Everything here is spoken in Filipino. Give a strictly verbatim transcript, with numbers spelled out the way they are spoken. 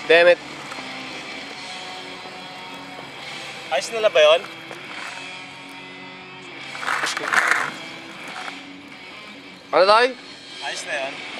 Damn it. Ayos na na ba yun? Ano tayo? Ayos na yun?